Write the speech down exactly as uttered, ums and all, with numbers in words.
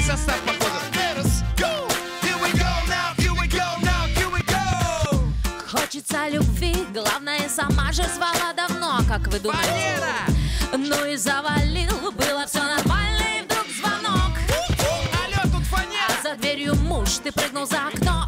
состав походу. Хочется любви, главное, сама же звала давно, как вы думаете? Валера! Ну и завалил, было все нормально, и вдруг звонок. Алло, тут Фанера! А за дверью муж, ты прыгнул за окно